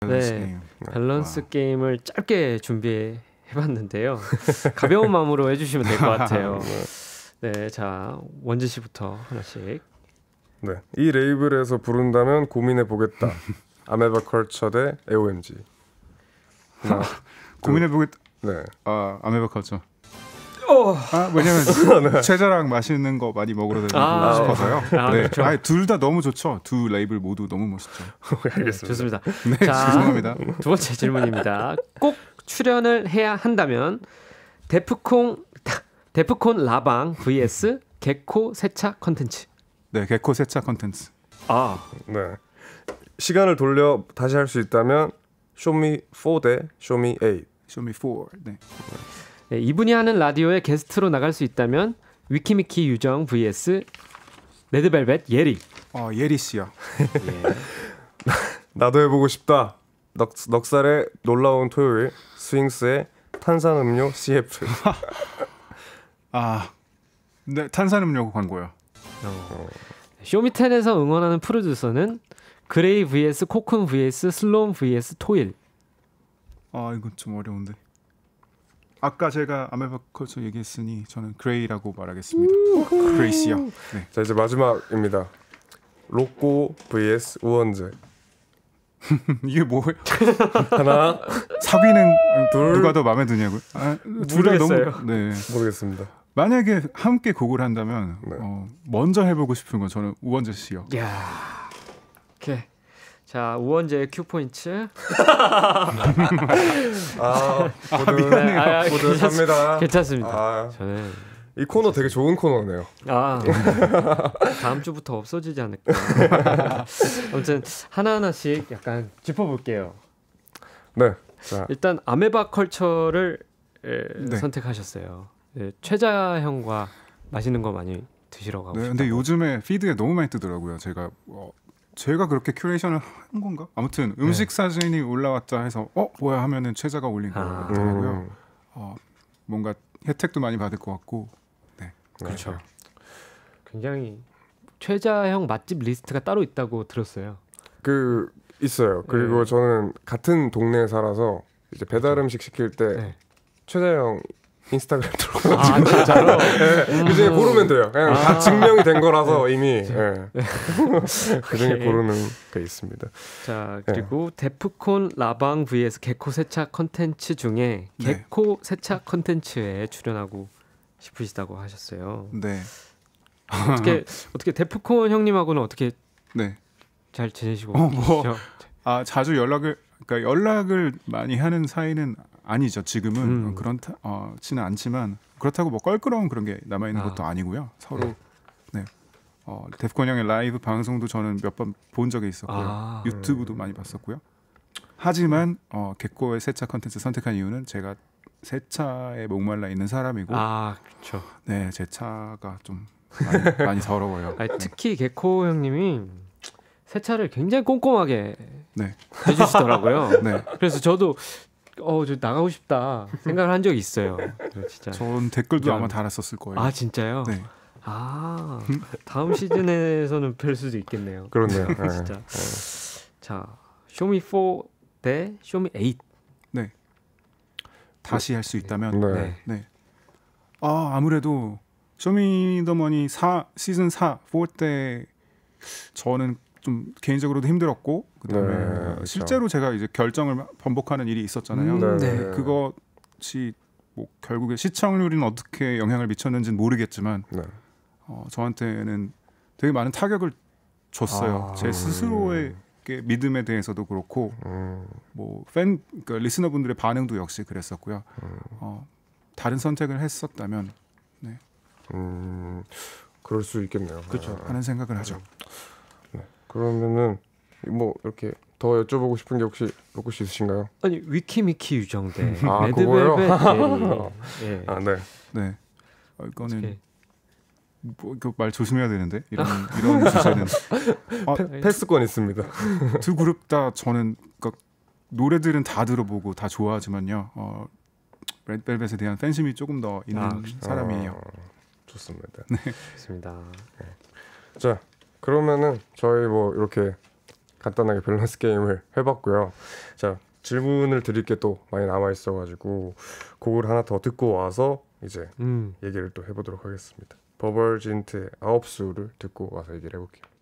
밸런스 네, 게임. 밸런스 게임을 짧게 준비해봤는데요. 가벼운 마음으로 해주시면 될 것 같아요. 네, 자 원지 씨부터 하나씩. 네, 이 레이블에서 부른다면 고민해 보겠다. 아메바 컬처 대 AOMG. 고민해 보겠다. 네. 아메바 컬처. 왜냐면 최자랑 맛있는 거 많이 먹으러 다니고 싶어서요. 네, 그렇죠. 둘 다 너무 좋죠. 두 레이블 모두 너무 멋있죠. 알겠습니다. 좋습니다. 네, 죄송합니다. 두 번째 질문입니다. 꼭 출연을 해야 한다면 데프콘 라방 vs 개코 세차 컨텐츠. 네, 개코 세차 컨텐츠. 네. 시간을 돌려 다시 할 수 있다면 쇼미 4 대 쇼미 8. 쇼미 4. 네. 네, 이분이 하는 라디오에 게스트로 나갈 수 있다면 위키미키 유정 vs 레드벨벳 예리. 예리 씨요. 예. 나도 해보고 싶다. 넉살의 놀라운 토요일. 스윙스의 탄산음료 CF. 네, 탄산음료 광고요. 쇼미텐에서 응원하는 프로듀서는 그레이 vs 코쿤 vs 슬롬 vs 토일. 이건 좀 어려운데. 아까 제가 아메바 컬처 얘기했으니 저는 그레이라고 말하겠습니다. 그레이시요. 네. 자, 이제 마지막입니다. 로꼬 vs 우원재. 이게 뭐예요? 하나, 사귀는 둘. 누가 더 마음에 드냐고요? 둘 다 모르겠어요. 너무. 네. 모르겠습니다. 만약에 함께 곡을 한다면 네. 먼저 해보고 싶은 건 저는 우원재 씨요. 야, 오케이. 자 우원재의 큐 포인트. 미안해요. 모두 괜찮습니다. 저는 이 코너 되게 좋은 코너네요. 다음 주부터 없어지지 않을까. 아무튼 하나하나씩 약간 짚어볼게요. 네. 자, 일단 아메바 컬처를 네. 선택하셨어요. 네, 최자 형과 맛있는 거 많이 드시러 가고 네, 싶다고. 근데 요즘에 피드에 너무 많이 뜨더라고요. 제가 그렇게 큐레이션을 한 건가? 아무튼 음식 사진이 올라왔다 해서 뭐야 하면은 최자가 올린 거더라고요. 뭔가 혜택도 많이 받을 것 같고. 네. 그렇죠. 굉장히 최자 형 맛집 리스트가 따로 있다고 들었어요. 있어요. 그리고 저는 같은 동네에 살아서 이제 배달 음식 시킬 때 최자영 인스타그램 들어가지고 진짜로? 그중에 고르면 돼요. 그냥 다 증명이 된 거라서 이미 그중에 고르는 게 있습니다. 자 그리고 데프콘 라방 vs 개코 세차 컨텐츠 중에 개코 세차 컨텐츠에 출연하고 싶으시다고 하셨어요. 네. 어떻게 데프콘 형님하고는 어떻게 잘 지내시고 계시죠? 자주 연락을 많이 하는 사이는 아니죠. 지금은 그렇지는 않지만 그렇다고 뭐 껄끄러운 그런 게 남아 있는 것도 아니고요. 서로 데프콘 형의 라이브 방송도 저는 몇 번 본 적이 있었고요. 유튜브도 많이 봤었고요. 하지만 개코의 세차 컨텐츠 선택한 이유는 제가 세차에 목말라 있는 사람이고, 그렇죠. 네, 제 차가 좀 많이 더러워요. 특히 개코 형님이 세차를 굉장히 꼼꼼하게 해주시더라고요. 네. 그래서 저도 저 나가고 싶다 생각을 한 적이 있어요. 진짜. 전 댓글도 아마 달았었을 거예요. 진짜요? 네. 다음 시즌에서는 뵐 수도 있겠네요. 그렇네요. 진짜. 자, 쇼미 4 대 쇼미 8. 네. 다시 할 수 있다면. 네. 아무래도 쇼미더머니 시즌 4 때 저는 좀 개인적으로도 힘들었고 그다음에 실제로 제가 이제 결정을 번복하는 일이 있었잖아요. 그것이 뭐 결국에 시청률은 어떻게 영향을 미쳤는지는 모르겠지만 저한테는 되게 많은 타격을 줬어요. 제 스스로의 믿음에 대해서도 그렇고 뭐 그러니까 리스너분들의 반응도 역시 그랬었고요. 다른 선택을 했었다면 그럴 수 있겠네요. 그렇죠. 하는 생각을 하죠. 그러면은 뭐 이렇게 더 여쭤보고 싶은 게 혹시 로꼬 씨 있으신가요? 아니 위키미키 유정대 그거요? 레드벨벳 네. 이거는 말 조심해야 되는데 이런 주제는 패스권 있습니다. 두 그룹 다 저는 노래들은 다 들어보고 다 좋아하지만요. 레드벨벳에 대한 팬심이 조금 더 있는 사람이에요. 좋습니다. 좋습니다. 자, 그러면은 저희 뭐 이렇게 간단하게 밸런스 게임을 해봤고요. 자, 질문을 드릴 게 또 많이 남아 있어가지고 곡을 하나 더 듣고 와서 이제 얘기를 또 해보도록 하겠습니다. 버벌진트의 아홉 수를 듣고 와서 얘기를 해볼게요.